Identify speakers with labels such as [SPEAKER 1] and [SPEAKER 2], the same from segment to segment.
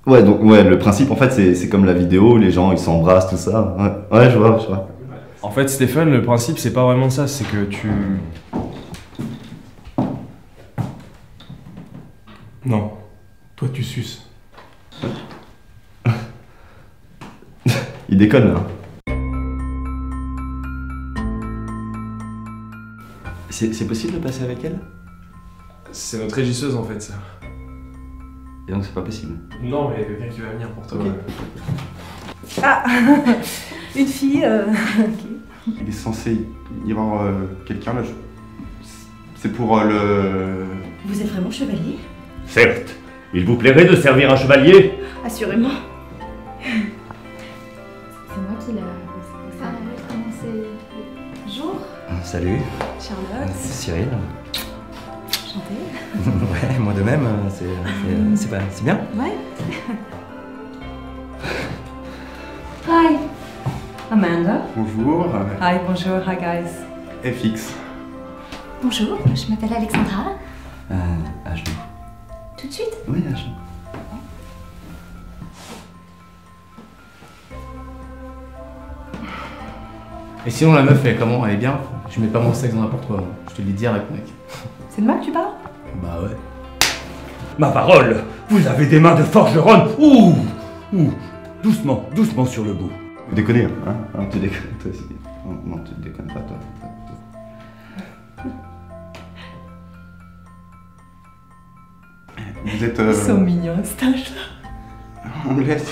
[SPEAKER 1] Ouais, donc ouais, le principe en fait c'est comme la vidéo, les gens ils s'embrassent, tout ça. Ouais, je vois.
[SPEAKER 2] En fait, Stéphane, le principe c'est pas vraiment ça, c'est que tu... Non. Toi tu suces.
[SPEAKER 1] Il déconne là. C'est possible de passer avec elle?
[SPEAKER 2] C'est notre régisseuse en fait, ça.
[SPEAKER 1] Et donc c'est pas possible?
[SPEAKER 2] Non, mais il y a quelqu'un qui va venir pour toi.
[SPEAKER 1] Okay.
[SPEAKER 3] Ah. Une fille, ok.
[SPEAKER 4] Il est censé y avoir quelqu'un là. C'est pour le...
[SPEAKER 3] Vous êtes vraiment chevalier?
[SPEAKER 5] Certes. Il vous plairait de servir un chevalier?
[SPEAKER 3] Assurément.
[SPEAKER 6] C'est moi qui l'a... Ah, comment c'est... Bonjour.
[SPEAKER 1] Salut.
[SPEAKER 6] Charlotte.
[SPEAKER 1] Cyril.
[SPEAKER 6] Enchantée.
[SPEAKER 1] Ouais, moi de même, c'est bien.
[SPEAKER 6] Ouais. Hi. Amanda.
[SPEAKER 4] Bonjour.
[SPEAKER 3] Hi, bonjour, hi guys.
[SPEAKER 4] FX.
[SPEAKER 6] Bonjour, je m'appelle Alexandra.
[SPEAKER 1] À genoux.
[SPEAKER 6] Tout de suite?
[SPEAKER 1] Oui, à genoux.
[SPEAKER 7] Et sinon la meuf elle est comment? Elle est bien? Je mets pas mon sexe dans n'importe quoi, moi. Je te le dis direct mec.
[SPEAKER 3] C'est de moi que tu parles?
[SPEAKER 7] Bah ouais.
[SPEAKER 5] Ma parole, vous avez des mains de forgeronne. Ouh. Doucement, doucement sur le bout.
[SPEAKER 1] Vous déconnez, hein? Tu déconnes toi aussi. Non, tu déconnes pas toi.
[SPEAKER 4] Vous êtes...
[SPEAKER 3] Ils sont mignons, cet âge-là.
[SPEAKER 4] Anglaise.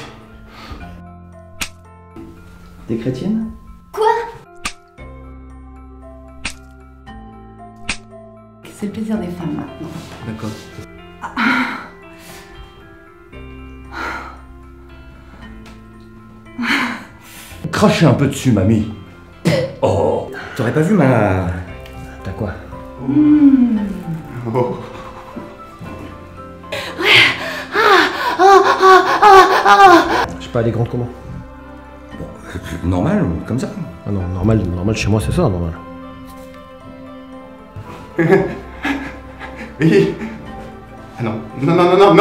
[SPEAKER 1] T'es chrétienne?
[SPEAKER 3] C'est le plaisir des femmes maintenant.
[SPEAKER 7] D'accord.
[SPEAKER 5] Crachez un peu dessus, mamie. Oh.
[SPEAKER 1] T'aurais pas vu ma... T'as quoi?
[SPEAKER 4] Oh.
[SPEAKER 8] Je sais pas, elle est grande comment?
[SPEAKER 1] Normal, comme ça.
[SPEAKER 8] Ah non, normal chez moi c'est ça, normal.
[SPEAKER 4] Oui. Ah non. Non.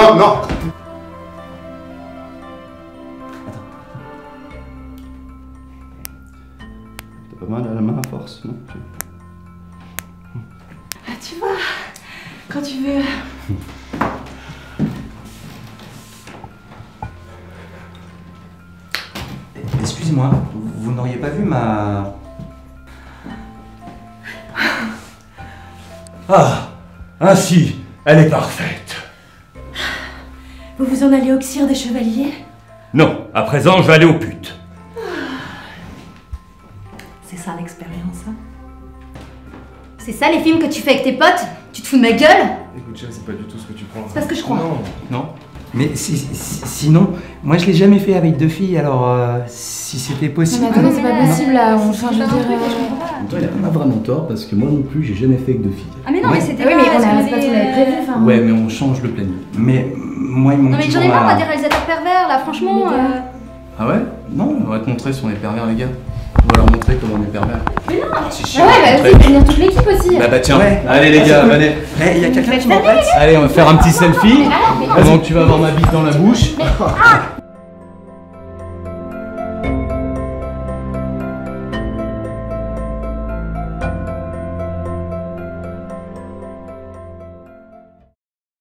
[SPEAKER 1] T'as pas mal à la main à force, non?
[SPEAKER 3] Ah, tu vois, quand tu veux.
[SPEAKER 1] Excusez-moi, vous n'auriez pas vu ma...
[SPEAKER 5] Ah, ainsi, elle est parfaite.
[SPEAKER 3] Vous vous en allez au Xir des Chevaliers?
[SPEAKER 5] Non, à présent, je vais aller aux putes.
[SPEAKER 3] C'est ça l'expérience, hein?
[SPEAKER 6] C'est ça les films que tu fais avec tes potes? Tu te fous de ma gueule?
[SPEAKER 2] Écoute, Chel, c'est pas du tout ce que tu prends.
[SPEAKER 6] C'est parce que je crois.
[SPEAKER 7] Non.
[SPEAKER 1] Mais sinon, moi je l'ai jamais fait avec deux filles, alors si c'était possible...
[SPEAKER 6] Non mais attendez, c'est pas possible là, enfin je veux dire...
[SPEAKER 8] Toi, il a pas vraiment tort parce que moi non plus, j'ai jamais fait avec deux filles.
[SPEAKER 6] Ah mais non,
[SPEAKER 1] Ouais.
[SPEAKER 6] mais c'était
[SPEAKER 3] Oui, mais on a-
[SPEAKER 6] pas
[SPEAKER 3] c'est pas tout l'avait prévu, enfin.
[SPEAKER 7] Ouais mais on change le planning.
[SPEAKER 1] Mais moi ils m'ont
[SPEAKER 6] Non mais j'en ai marre des réalisateurs pervers là, franchement...
[SPEAKER 7] Ah ouais? Non, on va te montrer si on est pervers les gars. On va leur montrer comment on est pervers.
[SPEAKER 6] Mais non.
[SPEAKER 7] Ah, c'est chiant.
[SPEAKER 6] Ouais, bah vas-y, faut venir toute l'équipe aussi.
[SPEAKER 7] Bah tiens,
[SPEAKER 1] Ouais.
[SPEAKER 7] allez les gars, venez.
[SPEAKER 1] Eh, y a quelqu'un qui m'embête?
[SPEAKER 7] Allez, on va faire un petit selfie.
[SPEAKER 6] Ah, mais...
[SPEAKER 7] Pendant que tu vas avoir ma bite dans la bouche.
[SPEAKER 6] Ah